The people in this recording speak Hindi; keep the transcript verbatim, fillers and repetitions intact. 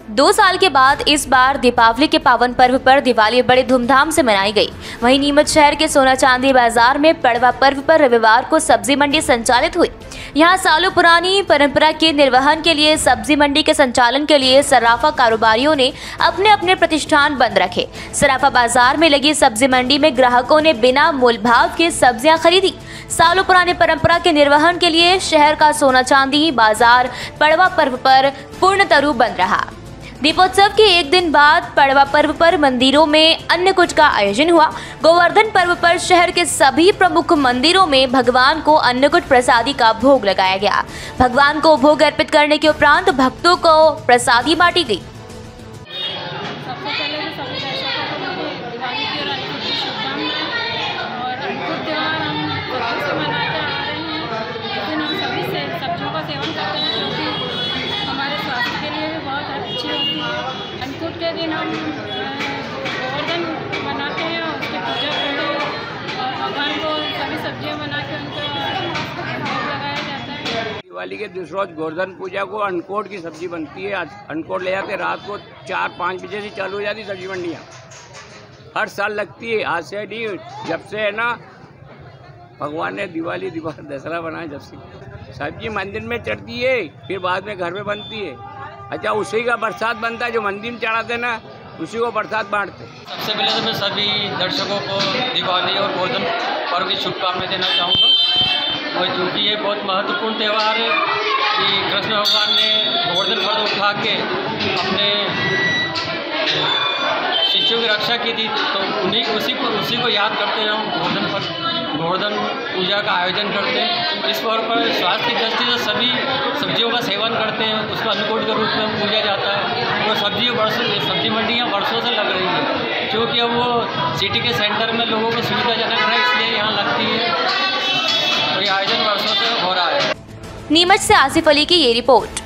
दो साल के बाद इस बार दीपावली के पावन पर्व पर दिवाली बड़े धूमधाम से मनाई गई। वहीं नीमच शहर के सोना चांदी बाजार में पड़वा पर्व पर रविवार को सब्जी मंडी संचालित हुई। यहां सालों पुरानी परंपरा के निर्वहन के लिए सब्जी मंडी के संचालन के लिए सराफा कारोबारियों ने अपने अपने प्रतिष्ठान बंद रखे। सराफा बाजार में लगी सब्जी मंडी में ग्राहकों ने बिना मोल भाव के सब्जियां खरीदी। सालों पुराने परंपरा के निर्वहन के लिए शहर का सोना चांदी बाजार पड़वा पर्व पर पूर्णतरू बंद रहा। दीपोत्सव के एक दिन बाद पड़वा पर्व पर मंदिरों में अन्नकूट का आयोजन हुआ। गोवर्धन पर्व पर शहर के सभी प्रमुख मंदिरों में भगवान को अन्नकूट प्रसादी का भोग लगाया गया। भगवान को भोग अर्पित करने के उपरांत भक्तों को प्रसादी बांटी गई। अन्नकूट के दिन हम गोवर्धन बनाते हैं, उसकी पूजा करते हैं और भगवान को सभी सब्जियां बना के उनको भोग लगाया जाता है। दिवाली के दूसरे रोज गोवर्धन पूजा को अन्नकूट की सब्जी बनती है। अन्नकूट ले जाते रात को चार पाँच बजे से चालू हो जाती सब्जी मंडियाँ। हर साल लगती है, आज से नहीं, जब से है ना भगवान ने दिवाली दिवाली दशहरा बनाया, जब से सब्जी मंदिर में चढ़ती है, फिर बाद में घर में बनती है। अच्छा, उसी का प्रसाद बनता है जो मंदिर में चढ़ाते ना, उसी को प्रसाद बांटते। सबसे पहले तो मैं सभी दर्शकों को दिवाली और गोवर्धन पर्व की शुभकामनाएं देना चाहूँगा। और क्योंकि ये बहुत महत्वपूर्ण त्यौहार है कि कृष्ण भगवान ने गोवर्धन पर्व उठा के अपने शिष्यों की रक्षा की थी, तो उन्हीं उसी को उसी को याद करते हैं हम गोवर्धन पर्व गोवर्धन पूजा का आयोजन करते हैं। इस पर्व पर स्वास्थ्य की दृष्टि से सभी सब्जियों का सेवन करते हैं, उसको अन्नकूट के रूप में पूजा जाता है। और सब्जी वर्षों सब्जी मंडियाँ वर्षों से लग रही हैं, क्योंकि अब वो सिटी के सेंटर में लोगों को सुविधाजनक है, इसलिए यहाँ लगती है और ये आयोजन वर्षों से हो रहा है। नीमच से आसिफ अली की ये रिपोर्ट।